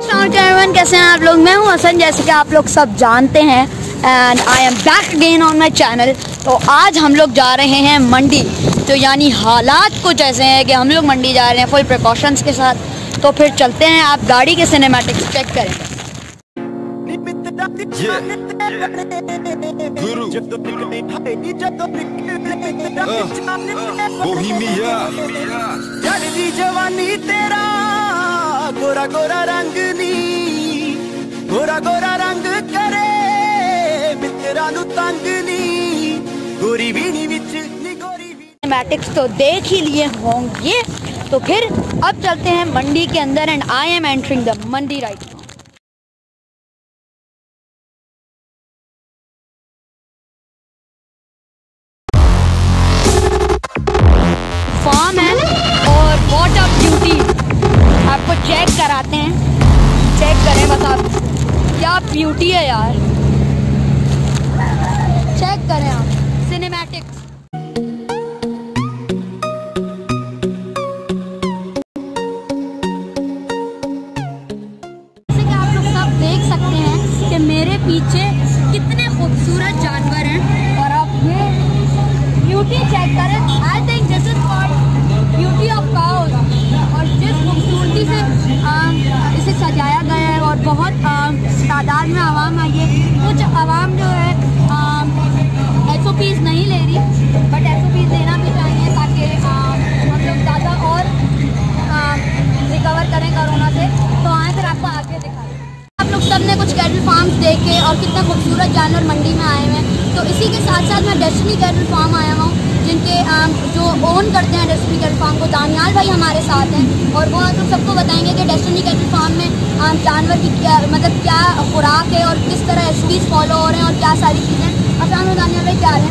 कैसे हैं आप लोग। मैं हूं हसन, जैसे कि आप लोग सब जानते हैं, and I am back again on my channel. तो आज हम लोग जा रहे हैं मंडी। तो यानी हालात कुछ ऐसे हैं कि हम लोग मंडी जा रहे हैं फुल प्रिकॉशंस के साथ। तो फिर चलते हैं, आप गाड़ी के सिनेमैटिक्स चेक करें। जवानी तेरा गोरा गोरा रंग नी, गोरा गोरा रंग करे मित्रा नु तंग नी, गोरी बीनी विच नी गोरी भी। सिनेमैटिक्स तो देख ही लिए होंगे, तो फिर अब चलते हैं मंडी के अंदर। And I am entering the mandi right. Farm है और व्हाट अ ब्यूटी। आपको चेक कराते हैं, चेक करें बस आप, क्या ब्यूटी है यार। चेक करें आप सिनेमैटिक्स। जैसे कि आप लोग सब देख सकते हैं कि मेरे पीछे कितने खूबसूरत जानवर हैं, और आप ये ब्यूटी चेक करें। I think this is called beauty of cows. और जिस खूबसूरती से इसे सजाया गया है, और बहुत तादाद में आवाम आई है। कुछ आवाम जो है SOPs नहीं ले रही, बट SOPs देना भी चाहिए ताकि हम लोग ज़्यादा और रिकवर करें कोरोना से। तो आए फिर आपको आगे दिखाएं। आप लोग सब ने कुछ कैटल फार्म्स देखे और कितना खूबसूरत जानवर मंडी में आए हुए हैं। तो इसी के साथ साथ मैं डेस्टिनी कैटल फार्म आया हूँ, जिनके जो ओन करते हैं डेस्टिनी कैटल फार्म को, दानियाल भाई हमारे साथ हैं। और वो आप लोग सबको बताएंगे कि डेस्टिनी कैटल फार्म में जानवर की क्या मतलब क्या खुराक है और किस तरह SOPs फॉलो हो रहे हैं और क्या सारी चीज़ें। अस्सलाम वालेकुम दानियाल भाई, क्या है?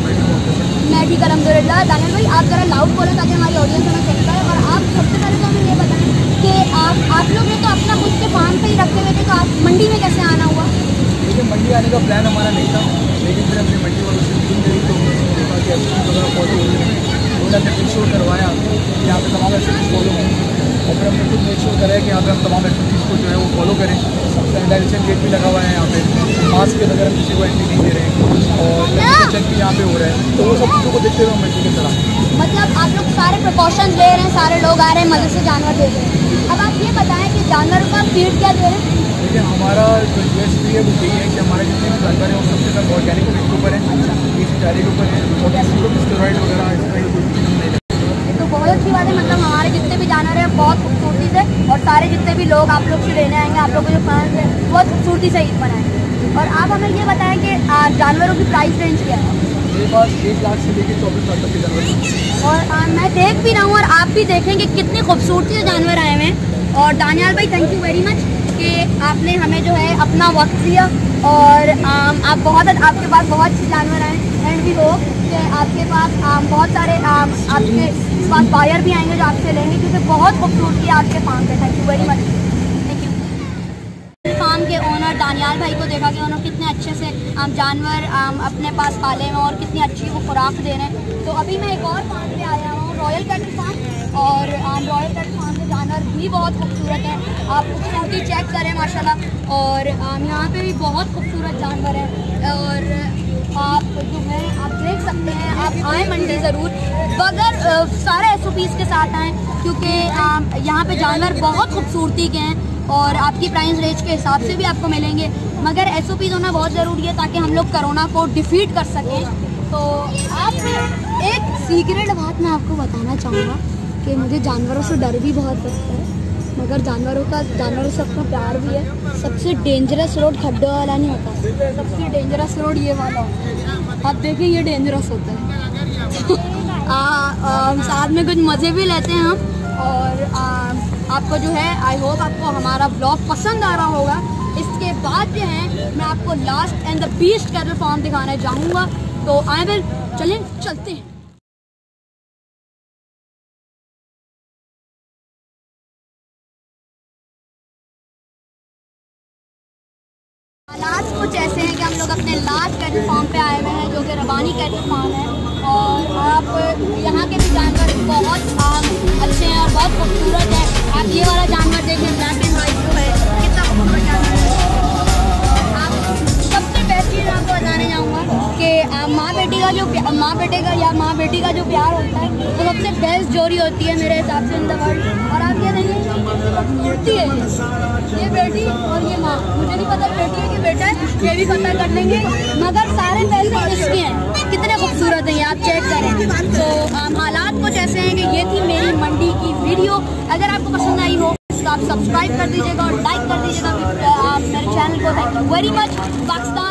मैं ठीक अल्हम्दुलिल्लाह। दानियाल भाई आप ज़रा लाउड बोलें ताकि हमारी ऑडियंस हमें सुन पाए। और आप सबसे पहले तो हमें ये बताएं कि आप लोग ने तो अपना खुद के फार्म पे ही रखे हुए थे, तो आप मंडी में कैसे आना हुआ? देखिए, मंडी आने का प्लान हमारा नहीं था, लेकिन फिर अपनी मंडी वालों से मीटिंग करी तो देखा कि SOPs वगैरह फॉलो हो रहे हैं। उन्होंने हमने मेक श्योर करवाया कि यहाँ पे तमाम SOPs फॉलो हों, और फिर हमने खुद मेक श्योर कराया कि यहाँ पे हम तमाम SOPs को जो है वो फॉलो करें। सैनिटाइजेशन गेट भी लगा हुआ है यहाँ पे, मास्क के बगैर किसी को एंट्री नहीं दे रहे हैं, और चेक भी यहाँ पे हो रहा है। तो वो सब चीज़ों को देखते हुए हम मंडी की तरह, मतलब आप लोग सारे प्रिकॉशंस ले रहे हैं, सारे लोग आ रहे हैं, मज़े से जानवर दे रहे हैं। अब आप ये बताएं कि जानवरों का फीड क्या दे रहे हैं? देखिए, हमारा जो USP है वो यही है कि हमारे जितने भी जानवर हैं वो सबसे ज़्यादा ऑर्गेनिक फीड के ऊपर है, देसी चारे के ऊपर है, और किसी को स्टेरॉइड वगैरह इस तरह की कोई चीज़ नहीं लेते। तो बहुत अच्छी बात है। मतलब हमारे जितने भी जानवर हैं बहुत खूबसूरती से, और सारे जितने भी लोग आप लोग से लेने आएंगे, आप लोग को जो फैंस हैं बहुत खूबसूरती से ईद बनाएंगे। और आप हमें ये बताएं कि जानवरों की प्राइस रेंज क्या है? मेरे पास 1 लाख से लेकर 24 लाख तक के जानवर हैं। और मैं देख भी रहा हूँ, और आप भी देखेंगे कितनी खूबसूरती से जानवर आए हुए हैं। और दानियाल भाई थैंक यू वेरी मच कि आपने हमें जो है अपना वक्त दिया, और आपके पास बहुत अच्छे जानवर आए। एंड भी होप कि आपके पास बहुत सारे आपके पास बायर भी आएंगे जो आपसे लेंगे, क्योंकि बहुत खूबसूरती है आपके फार्म पे। Thank you very much. Thank you. Farm के ओनर दानियाल भाई को देखा कि उन्होंने कितने अच्छे से जानवर अपने पास पाले हैं और कितनी अच्छी वो खुराक दे रहे हैं। तो अभी मैं एक और फार्म पे आया हूँ, रॉयल कैटल फार्म। और रॉयल कैटल फार्म के जानवर भी बहुत खूबसूरत हैं, आप खूबसूरती चेक करें माशाल्लाह। और यहाँ पे भी बहुत खूबसूरत जानवर हैं, और आप जो है आप देख सकते हैं। आप आए मंडी ज़रूर, बगैर सारे SOPs के साथ आएँ, क्योंकि यहाँ पे जानवर बहुत खूबसूरती के हैं, और आपकी प्राइस रेंज के हिसाब से भी आपको मिलेंगे। मगर SOPs होना बहुत ज़रूरी है ताकि हम लोग कोरोना को डिफीट कर सकें। तो आप एक सीक्रेट बात मैं आपको बताना चाहूँगा कि मुझे जानवरों से डर भी बहुत लगता है, मगर जानवरों से अपना प्यार भी है। सबसे डेंजरस रोड खड्डों वाला नहीं होता, सबसे डेंजरस रोड ये वाला होता है। आप देखिए ये डेंजरस होता है। साथ में कुछ मज़े भी लेते हैं हम। और आपको जो है आई होप आपको हमारा ब्लॉग पसंद आ रहा होगा। इसके बाद जो है मैं आपको last and the beast cattle farm दिखाने जाऊँगा। तो आए फिर चलते हैं। हालात कुछ ऐसे हैं कि हम लोग अपने लास्ट कैटल फार्म पे आए हुए हैं, जो कि रबानी कैटल फार्म है। और आप यहाँ के भी जानवर बहुत अच्छे हैं और बहुत खूबसूरत है। आप ये वाला जानवर देखें, ब्लैक एंड वाइट जो है या माँ बेटी का जो प्यार होता है वो सबसे बेस्ट जोड़ी होती है मेरे हिसाब से इन द वर्ल्ड। और आप ये नहीं खूबसूरती है ये बेटी और ये माँ, मुझे नहीं पता बेटी है कि बेटा है, ये भी पता कर लेंगे, मगर सारे पैसे इसके हैं। कितने खूबसूरत हैं ये आप चेक करें। तो हालात कुछ ऐसे हैं कि ये थी मेरी मंडी की वीडियो। अगर आपको पसंद आई हो तो आप सब्सक्राइब कर दीजिएगा और लाइक कर दीजिएगा मेरे चैनल को। Thank you very much. Pakistan